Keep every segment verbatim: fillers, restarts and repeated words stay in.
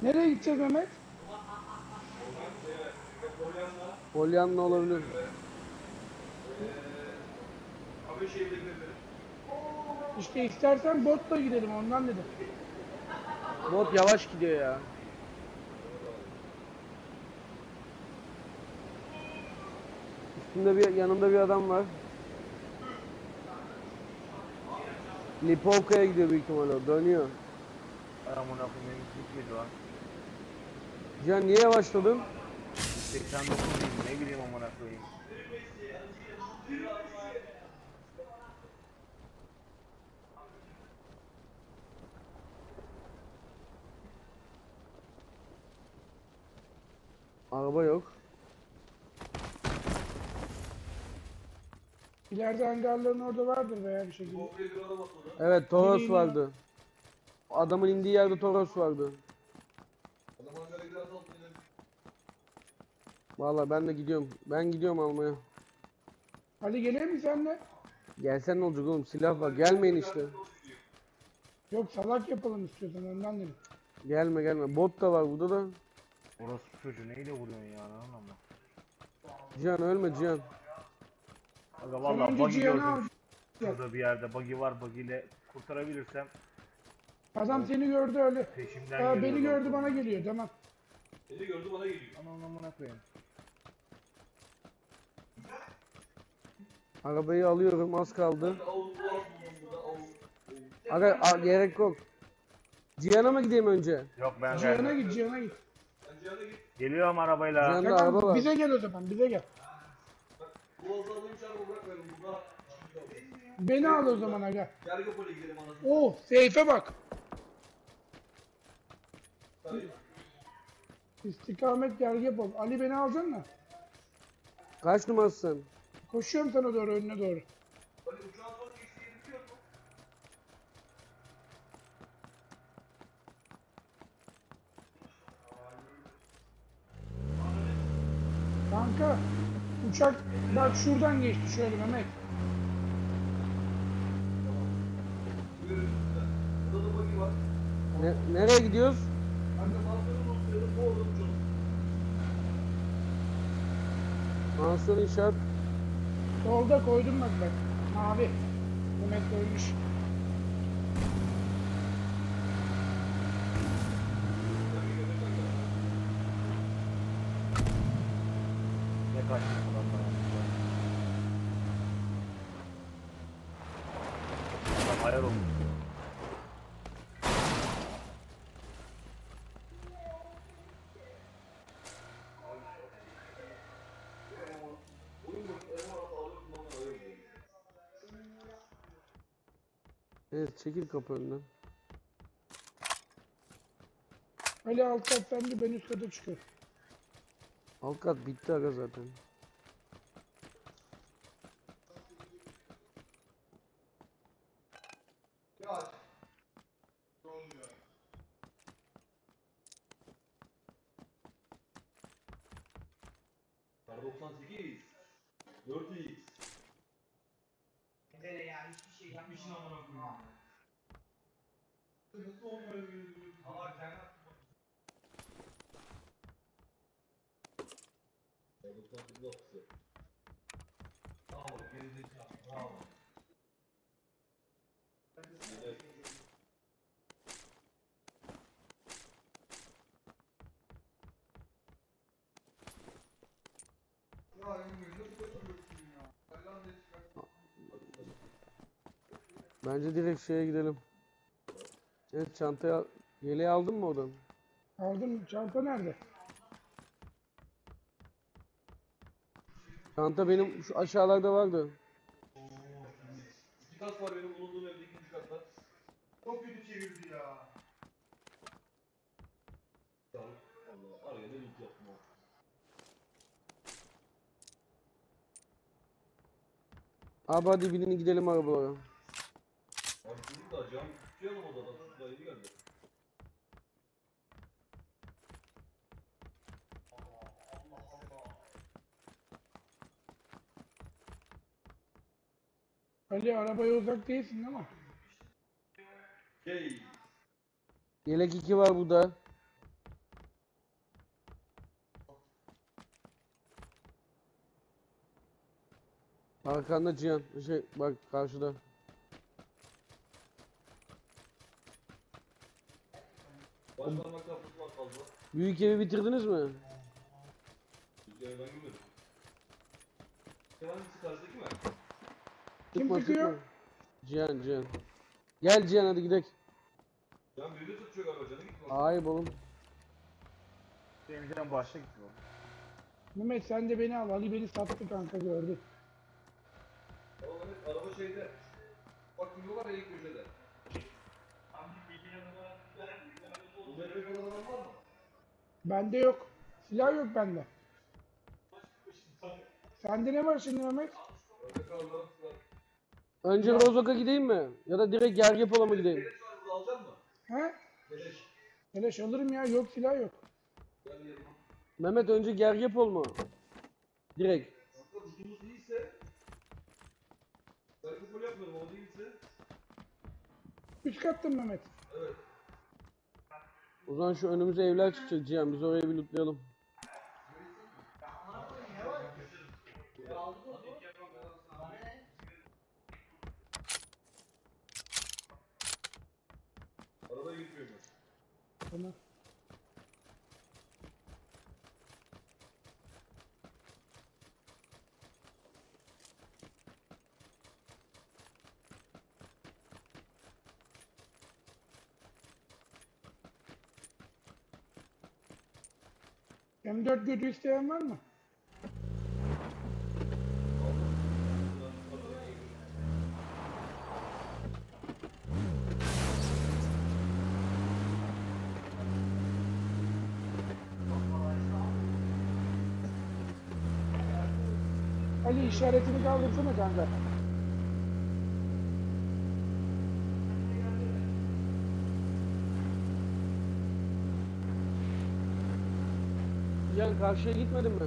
Nereye gideceğiz Mehmet? Polyanna olabilir. İşte istersen botla gidelim ondan dedim. Bot yavaş gidiyor ya. Üstünde bir yanımda bir adam var. Lipovka'ya gidiyor büyük ihtimalle. Dönüyor. Ay amına koyayım gitmedi lan. Cihan niye yavaşladın? seksen dokuz diyeyim ne bileyim amına koyayım. Araba yok. İleride hangarların orada vardır veya bir şekilde. Evet Toros Yine vardı. Adamın indiği yerde Toros vardı. Vallahi ben de gidiyorum. Ben gidiyorum almaya. Hadi gelelim mi senle? Gelsen ne olacak oğlum? Silah var. Gelmeyin işte. Yok salak yapalım istiyorsan ondan dedim. Gelme gelme. Bot da var burada da. Orası çocuğu neyle vuruyorsun ya lan ama. Cihan ölme Cihan. Aga Sen valla önce buggy Cihan'ı gördüm. al. Şurada bir yerde buggy var, buggy ile kurtarabilirsem Adam seni gördü öyle. peşimden Aa, geliyor. beni gördü bana geliyor tamam. Beni gördü bana geliyor. Anam amına koyayım. Arabayı alıyorum az kaldı. Avuz bu avuz burada avuz. Aga a, gerek yok. Cihan'a mı gideyim önce? Yok ben Cihan'a geldim. git Cihan'a git. Sen Cihan'a git. Geliyorum arabayla. Cihan- Bende araba Tamam var. bize gel o zaman bize gel. Bu azalığın çarpı bırakmayalım burada. Beni al o zaman aga. Gergopol'e gidelim anasını. Oh seyfe bak. Tabii. İstikamet Gergepol. Ali beni alacaksın mı? Kaç numarasın? Koşuyorum sana doğru önüne doğru. Hani uçağın son geçtiği bitiyor mu? Kanka uçak bak şuradan geçti şöyle Mehmet. Buyurun lütfen. Burada da buggy var. Ne, nereye gidiyoruz? Ben de Mansur'un unutmayalım. Bu orada uçalım. Mansun inşaat. Solda koydum bak bak. Mavi. Mehmet koymuş. Ne kaçtın lan bana? Adam ayar olmuş. Evet çekil kapı önünden. Ali alt kat sende ben üst kata çıkıyorum. Alt kat bitti aga zaten. Kar doksan sekiz. dört x. Böyle ya hiçbir şey yapmışsın amına koyayım. Nasıl olmuyor? Allah kendi Kar doksan sekiz ofisi. Bravo. Gerizekalı. Bravo. Evet. ya Emre nasıl kaçırıyorsun ya? Allah'ın da çıkar. Bence direkt şeye gidelim. Evet çantayı al- yeleği aldın mı oradan? Aldım. Çanta nerede? Çanta benim şu aşağılarda vardı. İki kat var benim bulunduğum evde ikinci katta. Çok kötü çevirdi ya. Allah araya ne link yaptım o. Abi hadi binin gidelim arabalara. Abi çocuk da cam tutuyalım odada. Çocuk da yeni geldi. Ali arabaya uzak değilsin değil mi? Şey. Yelek iki var burada. Arkanda Cihan. Şey bak karşıda. Baş parmak kapısı var fazla. Büyük evi bitirdiniz mi? Rüzgarı ben görmedim. Sen hangisi karşıdaki mi? Kim Sıkma, sıkıyor? sıkma. Cihan Cihan. Gel Cihan hadi gidelim. Can birini tutuyor galiba canı gitme. Ayıp oğlum. Benim canım başta gitti oğlum. Mehmet sen de beni al. Ali beni sattı kanka gördü. Tamam evet araba şeyde. Bak yolu var ya ilk köşede. Bu bebek olan adam var mı? Bende yok. Silah yok bende. Sende ne var şimdi Mehmet? Öyle kaldı. Önce Rozok'a gideyim mi? Ya da direkt Gergepola mı gideyim? Beleş var burada alacak mısın? He? Beleş. Beleş alırım ya. Yok silah yok. Gel yanıma. Mehmet önce Gergepol mu? Direkt. Aslında tutumuz iyiyse. Belki gol yapmıyorum o değilse. Üç kattım Mehmet. Evet. O zaman şu önümüze evler çıkacak Cihan. Biz orayı bir lootlayalım. Arabaya gitmiyorum. Tamam. M dört götü isteyen var mı? Ali işaretini kaldırsana kanka. Cihan karşıya gitmedin mi?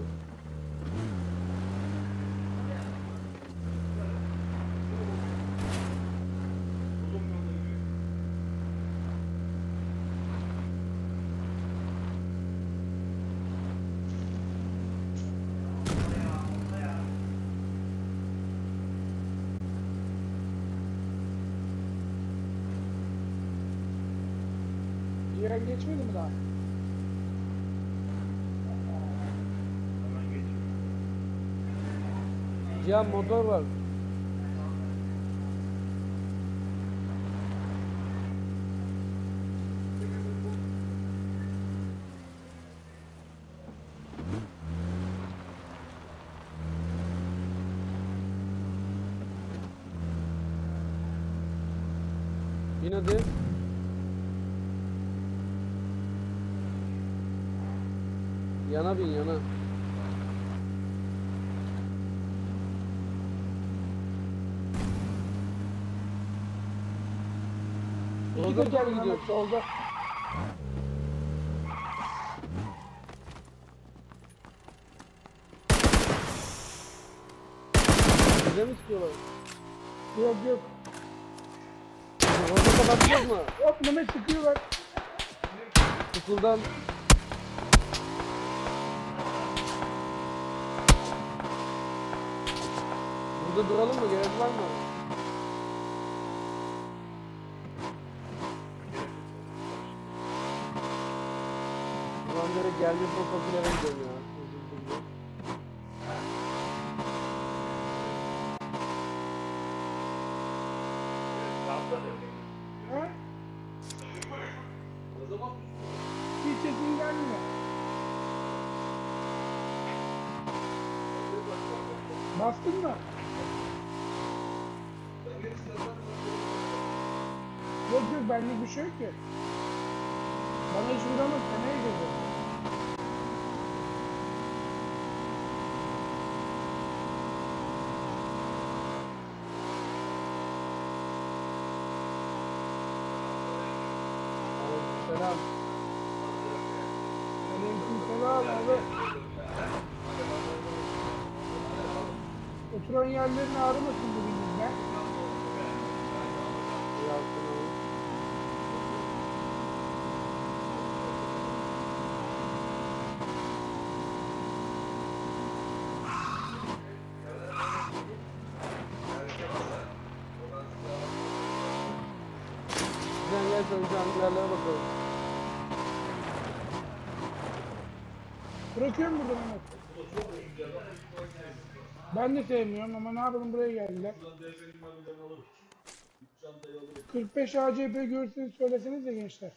Ciğer geçmedi mi daha? Hemen geçiyorum. Cihan motor var. Bin hadi. Yana bin yana. İki Rozok'a teker mı Mehmet gidiyorsun? solda. Bize mi sıkıyorlar? Yok yok. Rozok'a bakacağız mı? Yok Mehmet sıkıyorlar. Kusuldan. Burada duralım mı? Gerek var mı? Ulan direkt geldi profilere gidelim ya. Hızlı hızlı. Ha? Ne zaman Hiç sesin gelmiyor. Bastın mı? sen gel istersen Yok yok benlik bir şey yok ki. Bana hiç vuramaz. Seneye girdi. Selam. Aleykümselam abi. Oturan yerlerin ağrımasın bugün bizden. İyi yaptın oğlum. neyse önce hangarlara bakalım. Bırakıyorum burada Mehmet. Ben de sevmiyorum ama ne yapalım, buraya geldiler. kırk beş A C P görürseniz söyleseniz de gençler.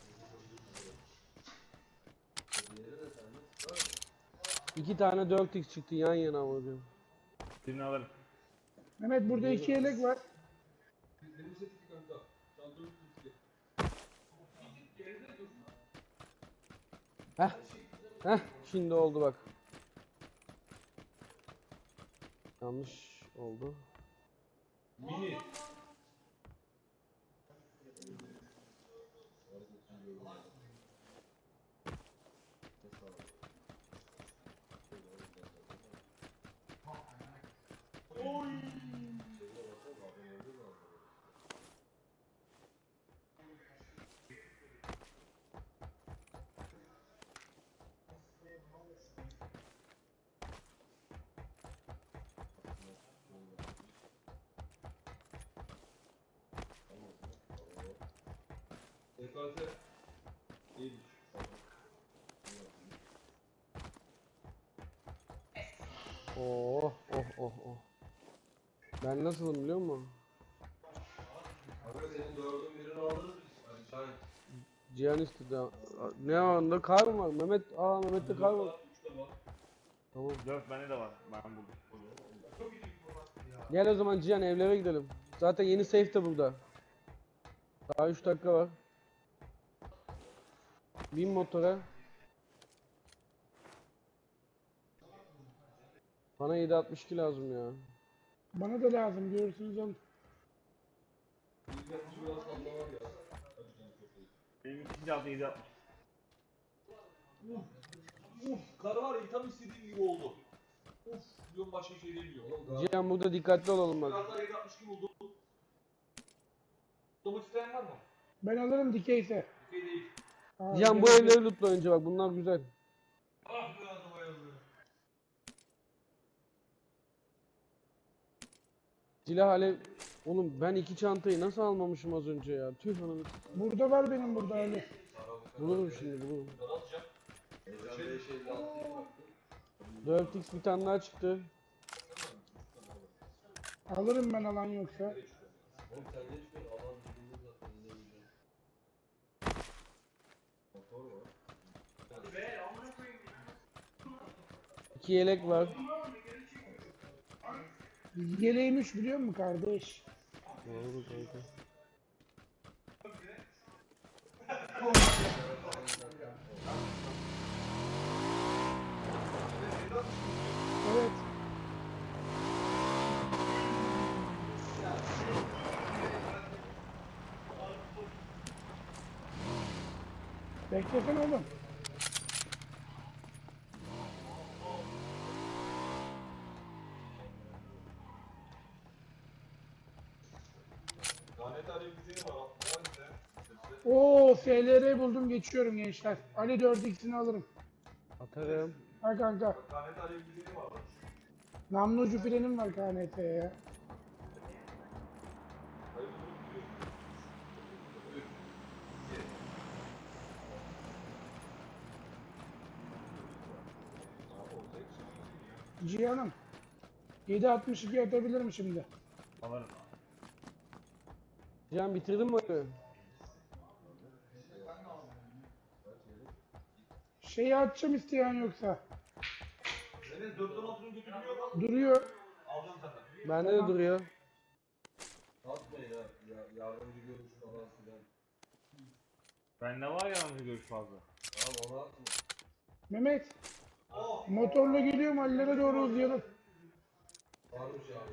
İki tane dört x çıktı yan yana ama diyorum. Birini alırım. Mehmet burada iki yelek var. Benim set iki kanka. Çantanın iki. Heh. Heh. Şimdi oldu bak. Yanlış oldu. Mini. D K S iyiymiş. Oh oh oh oh. Ben nasılım biliyor musun? Kanka senin dördün birini alırız biz. Hani sen Cihan istedi. Ne anda kar mı var? Mehmet, aa Mehmet'te kar var. üçte var. Tamam. Dört bende de var. Ben buldum. Gel o zaman Cihan evlere gidelim. Zaten yeni safe de burada. Daha üç dakika var. Bin motora. Bana yedi altmış iki lazım ya. Bana da lazım, görürsünüz alın. Biz yapmış biraz fazla var ya. Hadi canım çok iyi. Benim ikinci altı yedi altmış. Uf. Uf. Kar var ya tam istediğim gibi oldu. Uf. Diyorum başka şey demiyor. Oğlum Cihan burada dikkatli olalım bak. Karlar yedi altmış iki buldum. Domuz isteyen var mı? Ben alırım dikeyse. Şey değil. Aa, Cihan bu gerek yok. evleri lootla önce bak, bunlar güzel. Ah be adama yazdı. Silah alev... Oğlum ben iki çantayı nasıl almamışım az önce ya? Tüh ananı. Burada var benim, burada Ali. Bulurum şimdi bulurum. Ne alacağım? Şey şey lazım. dört x bir tane daha çıktı. Alırım ben alan yoksa. Oğlum sen ne çıkıyorsun? Alan bildiğin zaten ne diyeceğim. Motor var. İki yelek var. Yeleğiymiş biliyor musun kardeş? Doğru kanka. Evet. Beklesene oğlum. Lanet alev güzeli var. O halde. Oo, F L R buldum, geçiyorum gençler. Ali dört x'ini alırım. Atarım. Ha kanka. Lanet alev güzeli var. Namlu ucu frenim var K N T'ye ya. Hayır dur gidiyor. Cihan'ım. yedi altmış iki atabilirim şimdi. Alırım. Cihan bitirdin mi oyunu? Şeyi atacağım isteyen yoksa. Senin dörtten altının götürülüyor mu? Duruyor. Alacağım senden. Bende de duruyor. Atmayın ha. Ya, yardımcı görüş falan filan. Bende var yalnız görüş fazla. Tamam onu atma. Mehmet. Motorla geliyorum, Ali'lere doğru uzayalım. Varmış ya.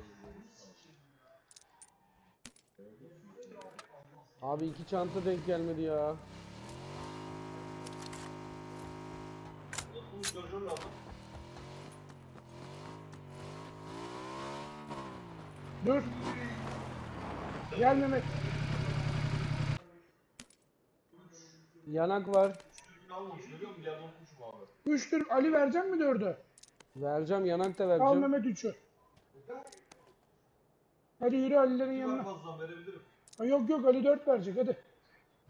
Abi iki çanta denk gelmedi ya. Nasıl şarjör lazım? Dur. Gel Mehmet. Yanak var. Dürbün almamış görüyor musun? Yerden unutmuşum abi. Üçtür. Ali verecek mi dördü? Vereceğim, yanak da Al vereceğim. Mehmet üçü. Hadi yürü Ali'lerin Bir var yanına. fazladan verebilirim. Ha, yok yok, Ali dört verecek hadi.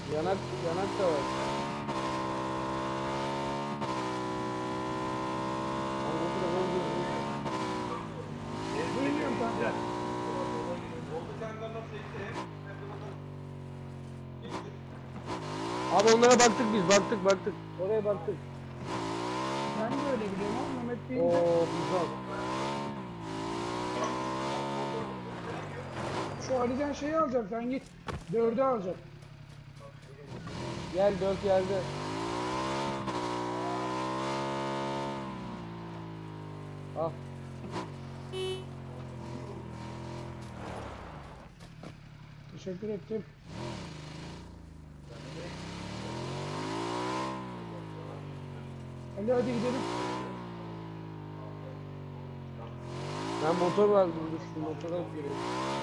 Yanak, yanak da var. Anlatı da ben diyorum. Duymuyorum kanka. Güzel. Oldu kanka nasıl ekti? Hadi bakalım. Gitti. Abi onlara baktık biz, baktık baktık. Oraya baktık. Ben de öyle biliyorum ama Mehmet deyince. Oo güzel. Şu Ali'den şeyi alacağım, sen git. Dördü alacağım. Gel dört yerde. Al. Teşekkür ettim. Ali hadi gidelim. Ben motor var burada, şu motora gireyim.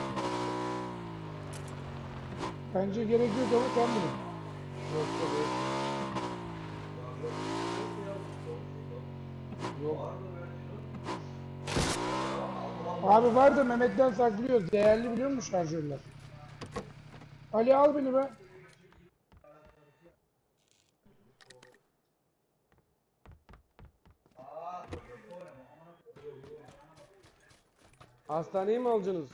Bence gerek yok ama sen bilin. Yok yok yok. Yok. Abi var da Mehmet'ten saklıyoruz. Değerli biliyor musun şarjörler? Ali al beni be. Hastaneye mi alacaksınız?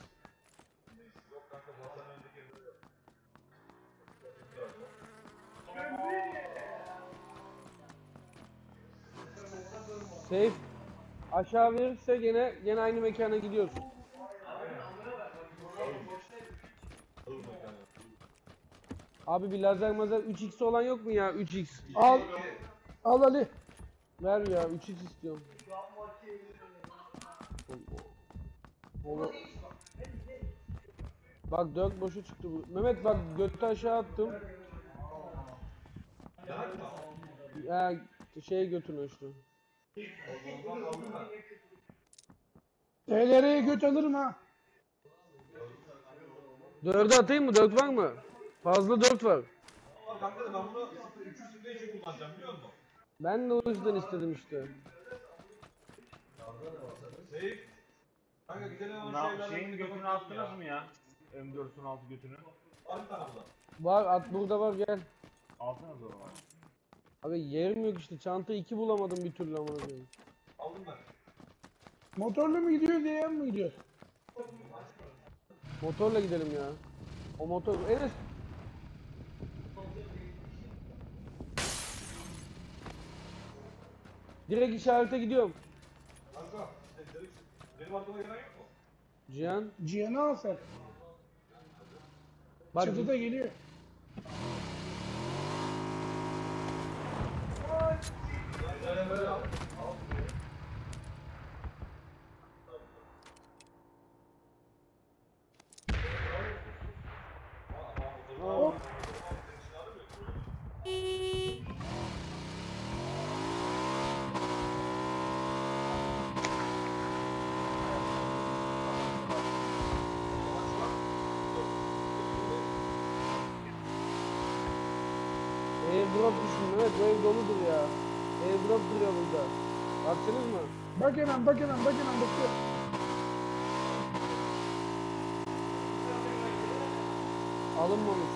Safe aşağı verirse gene gene aynı mekana gidiyoruz. Abi bir lazer mazer üç x olan yok mu ya? üç x. Al. Al Ali. Ver ya üç x istiyorum. Oğlum. Bak dört boşu çıktı bu. Mehmet bak götte aşağı attım. Ya şeye götürün işte. T L R'ye göt alırım ha. Dördü atayım mı? Dört var mı? Fazla dört var. Ama kanka da ben bunu üç yüzünde için kullanacağım biliyor musun? Ben de o yüzden istedim işte. Seyf. Kanka gidelim o Na, şeylerden şeyin bir götünü bakalım attınız ya. mı ya? M dört altı götünü. Al bir tane buradan. Var at burada var gel. Altınız o zaman. Abi yerim yok işte. Çanta iki bulamadım bir türlü amına koyayım. Aldım ben. Motorla mı gidiyor diye mi gidiyor? Motorla gidelim ya. O motor Enes. Direkt işarete gidiyorum. Kanka sen direkt benim aklıma gelen yok mu? Cihan. Cihan'ı al sen. Bak Çatıda geliyor. Hop. Airdrop düştüm. Evet bu ev doludur ya. Airdrop duruyor burada. Baktınız mı? Bak hemen bak hemen bak hemen bakıyor. Alınmamış.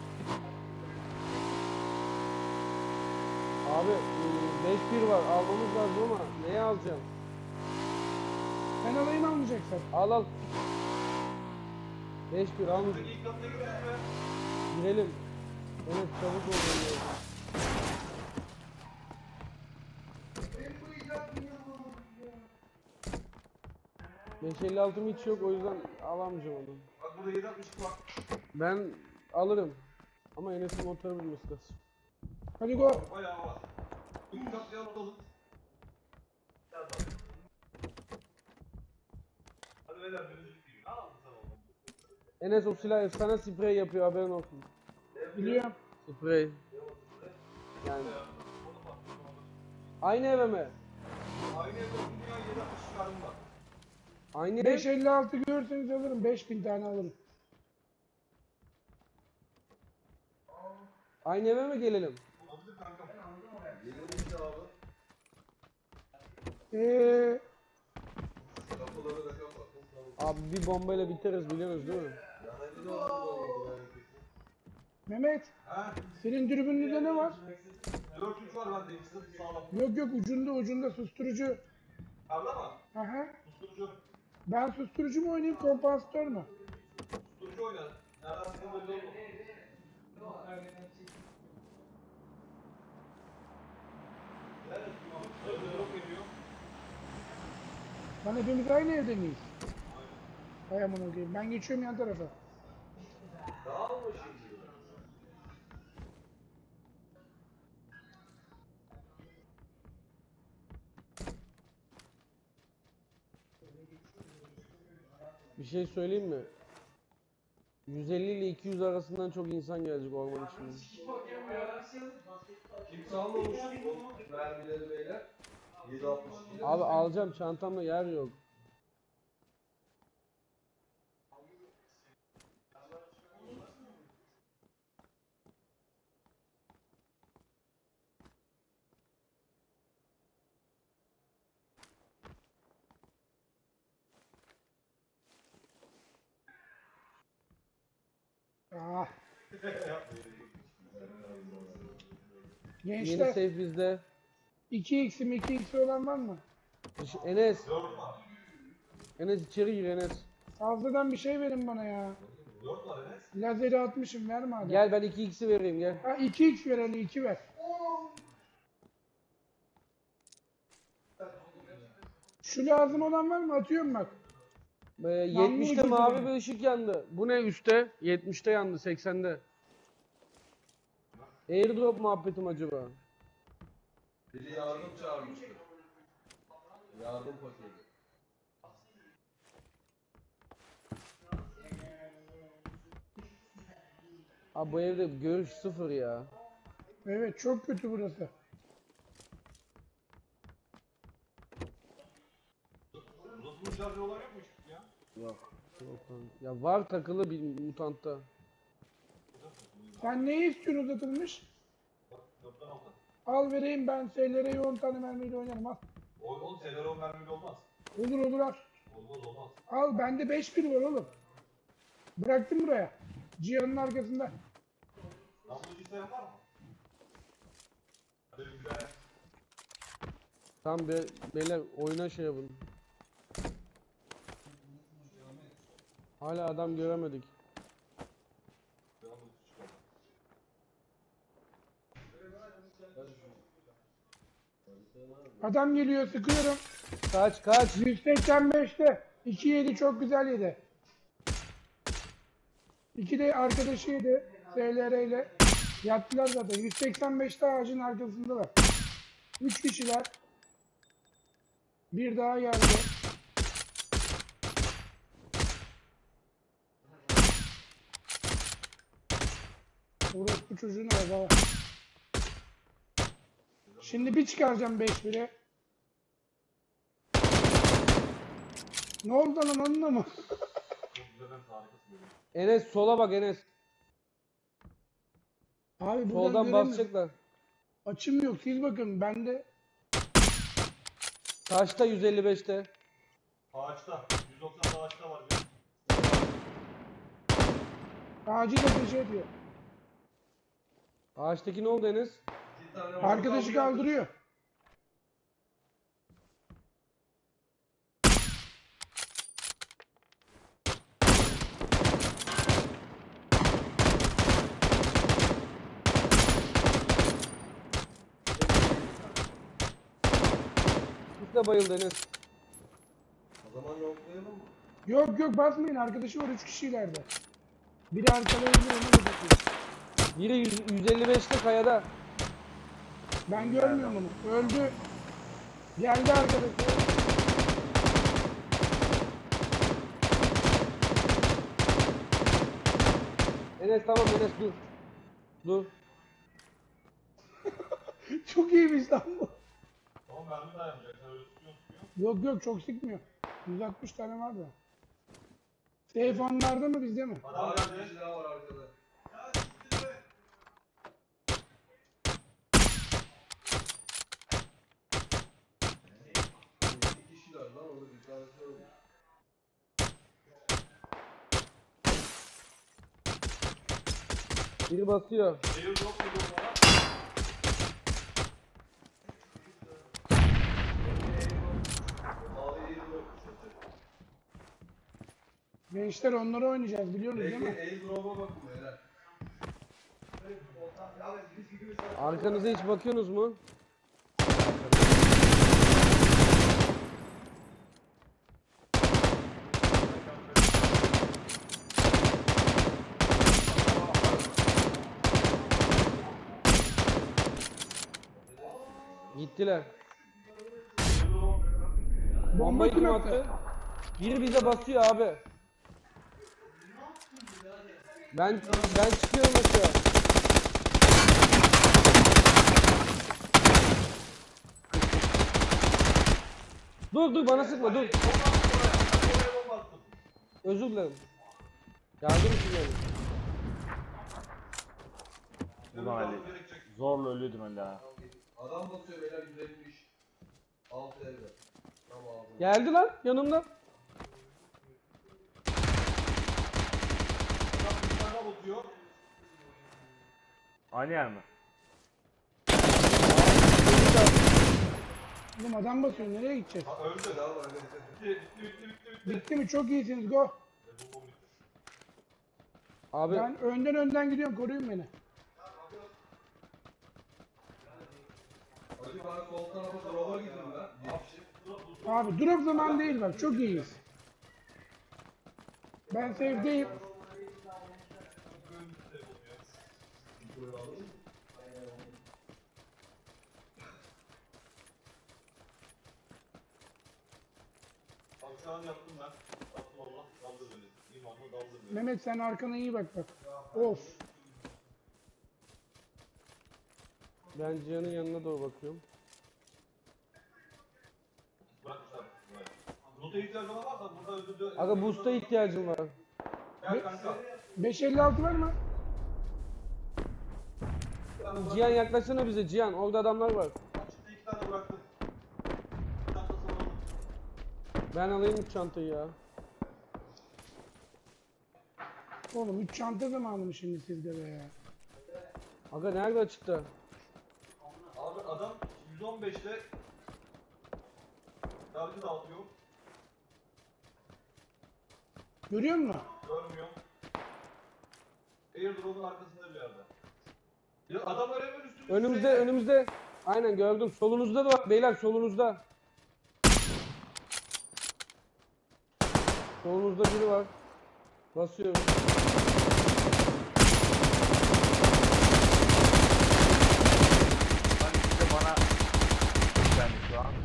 Abi beş bir var. Almamız lazım ama neye alacağım? Sen alayım almayacaksan. Al al. beş bir almayacağım. İlk katına gidelim mi? Girelim. Evet çabuk ol. beş elli altım hiç yok o yüzden alamayacağım onu. Bak burada yedi altmış var. Ben alırım. Ama Enes'in motoru bilmesi lazım. Hadi go. Bayağı var. İlk katlıya alalım. Hadi beyler dönüşük değil. Ne aldın sen oğlum? Enes o silah efsane sprey yapıyor haberin olsun. Biliyorum. Sprey. Yani. Aynı eve mi? Aynı evde dünya yedi altmış çıkardım bak. Aynı ev. beş elli altı görürseniz alırım. beş bin tane alırım. Aynı eve mi gelelim? Olabilir kankam. Eee Abi bir bombayla biteriz biliyorsunuz değil mi? Mehmet, Ha? senin dürbününde ne var? dört üç var bende. İkisi de sağlam. Yok yok, ucunda ucunda susturucu. Karda mı? Aha. Susturucu. Ben susturucu mu oynayayım, kompansatör mü? Susturucu oyna. Nereden sıkıntı belli oldu. Nerede? Öyle yok geliyor. Lan hepimiz aynı evde miyiz? Hay aman okuyayım. Ben geçiyorum yan tarafa. Daha mı şimdi? Bir şey söyleyeyim mi? yüz elli ile iki yüz arasından çok insan gelecek orman içinde. Kimse almamış bu mermileri beyler. yedi altmış iki. Abi alacağım, çantamda yer yok. Ah. Yeni Gençler, safe bizde. iki x'im iki x'i olan var mı? Dış- Enes. dört var. Enes içeri gir Enes. Fazladan bir şey verin bana ya. dört var Enes. Lazeri atmışım, ver madem. Gel ben iki x'i vereyim gel. Ha, iki x ver Ali, iki ver. Şu lazım olan var mı? Atıyorum bak. Ee, yetmişte ucuz mavi yani. bir ışık yandı. Bu ne üstte? yetmişte yandı, seksende. Airdrop muhabbetim acaba? Biri yardım çağırmıştı. Yardım paketi. Abi bu evde görüş sıfır ya. Evet, çok kötü burası. Uzatılmış şarjı olan yok mu hiç ya? Yok. Yok lan. Ya var takılı bir mutantta. Sen neyi istiyorsun uzatılmış? dörtten altı. Al vereyim, ben S L R'yi on tane mermiyle oynarım, al. O, oğlum Celeron mermili olmaz. Olur olur al. Olmaz olmaz. Al, bende beş bir var oğlum. Bıraktım buraya. Cihan'ın arkasında. Namlucu isteyen var mı? Hadi güzel. Tam be, beyler oyuna şey yapın. Hala adam göremedik. Namlucu çıkalım. Adam geliyor, sıkıyorum. Kaç kaç. yüz seksen beşte. iki yedi, çok güzel yedi. iki de arkadaşı yedi. S L R ile. Yattılar zaten. yüz seksen beşte ağacın arkasındalar. üç kişiler. Bir daha geldi. Orospu çocuğun araba var. Şimdi bir çıkaracağım beş bire. Ne oldu lan, onunla mı? Çok güzel hem harikasın benim. Enes sola bak Enes. Abi buradan Soldan göremiyorum. basacaklar. Açım yok, siz bakın, bende Taşta yüz elli beşte. Ağaçta. yüz doksan ağaçta var bir. acil ateş ediyor. Ağaçtaki ne oldu Enes? İki tane Arkadaşı kaldırıyor. Bir de bayıldı Enes. O zaman yoklayalım mı? Yok yok, basmayın, arkadaşı var üç kişi ileride. Biri arkalayabilir, ona da bakıyor. Biri yüz, yüz elli beşte kayada. Ben görmüyorum onu. Öldü. Geldi arkadaşı. Enes tamam Enes dur. Dur. Çok iyiymiş lan bu. Tamam mermi dayanacak. Sen öyle tutuyorsun tutuyorsun. Yok yok, çok sıkmıyor. yüz altmış tane var da. Safe onlarda mı, bizde mi? Adam geldi. Bir daha var arkada. İki kişiler lan orada bir tanesi öldü. Biri basıyor. Airdrop geliyor bana. Abi airdrop çıktı. Gençler onları oynayacağız biliyorsunuz değil Peki mi? airdrop'a bakın beyler. Arkanıza hiç bakıyorsunuz mu? Gittiler. Bombayı kim attı? Biri bize basıyor abi. Ben ben çıkıyorum aşağı. Dur dur bana sıkma dur. Oraya bomba attım. Özür dilerim. Yardım için geldim. Ulan Ali. Gerekecek. Zorla ölüyordun Ali ha. Adam basıyor beyler yüz elli. Altı evde. Tamam abi. Geldi lan yanımda. Adam bir tane bakıyor. Aynı yer mi? Oğlum adam basıyor nereye gideceğiz? Ha öldü. Daha var hadi. Bitti bitti bitti bitti. bitti. Bitti mi? Çok iyisiniz go. Abi Ben önden önden gidiyorum koruyun beni. Hadi bana sol tarafa drop'a gidin ben. Yetişip. Abi drop zaman değil bak çok iyiyiz. Ben safe'deyim. Akşam yaptım ben. Yaptım Allah. Daldır beni. İmanla daldır beni. Mehmet sen arkana iyi bak bak. Of. ben Cihan'ın yanına doğru bakıyorum. Bırak işte. Bırak. Nota ihtiyacına varsa burada öldürdü. Aga boost'a ihtiyacım var. Gel kanka. beş elli altı var mı? Cihan yaklaşsana bize Cihan. Orada adamlar var. Açıkta iki tane bıraktım. Bir tane de sana aldım. Ben alayım bu çantayı ya. Oğlum üç çanta zamanı mı şimdi sizde be ya? Aga nerede açıkta? Abi adam yüz on beşte darbe dağıtıyor. Görüyor musun? Görmüyorum. Airdrop'un arkasında bir yerde. Ya adamlar hemen üstümüzde. Önümüzde önümüzde. Aynen gördüm. Solunuzda da bak beyler solunuzda. Solunuzda biri var. Basıyorum. Hani işte bana yani şu an.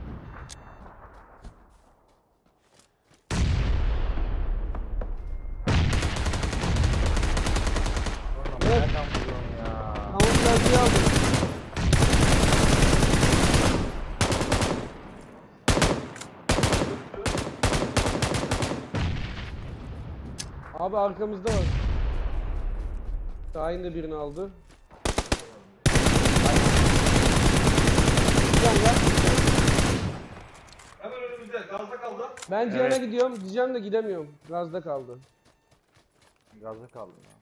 Oğlum nereden vuruyorsun ya? Kamuflajı aldım. Abi arkamızda var. Şahin de birini aldı. Cihan gel. Hemen önümüzde. Gazda kaldı. Ben Cihan'a Evet. gidiyorum. Diyeceğim de gidemiyorum. Gazda kaldı. Gazda kaldım ya.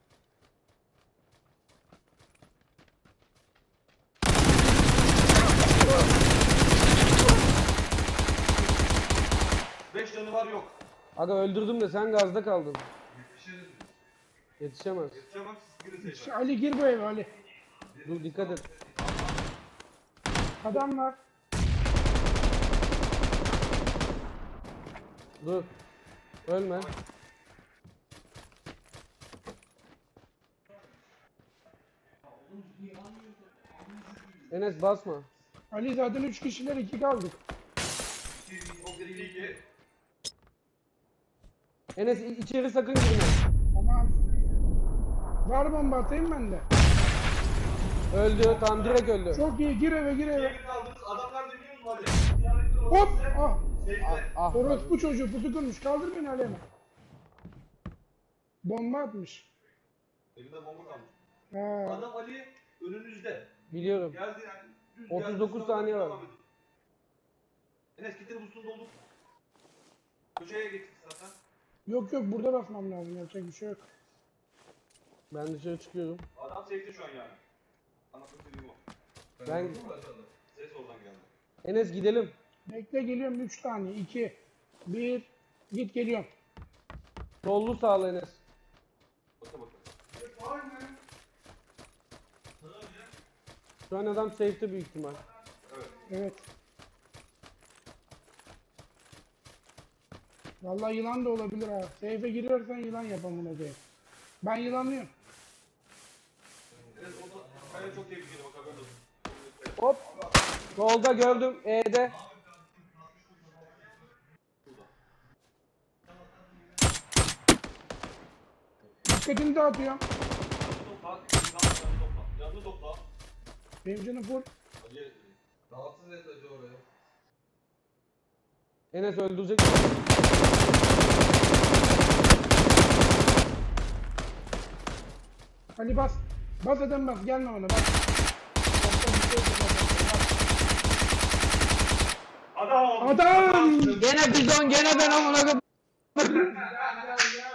beş canı var yok. Aga öldürdüm de sen gazda kaldın. Yetişiriz. Yetişemez. Yetişemem siz girin Şu seyfe. Ali gir bu eve Ali. Dur dikkat et. Adam var. Dur. Ölme. Enes basma. Ali zaten üç kişiler iki kaldık. O bir iki. Enes i- içeri sakın girme. Tamam. Var bomba atayım ben de. Öldü. Tam direkt öldü. Çok iyi gir eve gir eve. Geri kaldınız. Adam nerede biliyor musun Ali? Hop! Ah! Seyfe. Ah. Orospu çocuğu pusu kurmuş. Kaldır beni Ali hemen. Bomba atmış. Elinde bomba kalmış. He. Adam Ali önünüzde. Biliyorum. Geldi yani. Düz otuz geldi, dokuz üstüne saniye var. devam edin. Enes kitleri busunu doldur. Köşeye geçtik zaten. Yok yok burada basmam lazım. Yapacak bir şey yok. Ben dışarı çıkıyorum. Adam safe'de şu an yani. Anlatmak istediğim o. Ben- vurdum mu aşağıda? Ses oradan geldi. Enes gidelim. Bekle geliyorum üç tane. iki. bir. Git geliyorum. Sollu sağla Enes. Baka baka. Şu an adam safe'te büyük ihtimal. Evet. Vallahi yılan da olabilir ha. Seyfe giriyorsan yılan yapamın hocam. Ben yılanlıyorum. Evet o da kaya çok tehlikeli bak haberin olsun. Hop. Solda gördüm. E'de. Dikkatini dağıtıyorum. Topla. Yanlı topla. Yanlı topla. Benim canım full. Hadi. Rahatsız et acı oraya. Enes öldürecek. Ali bas. Bas adam bas. Gelme bana bas. Adam. Adam! Gene bizon gene ben amına koyayım. Gel gel gel.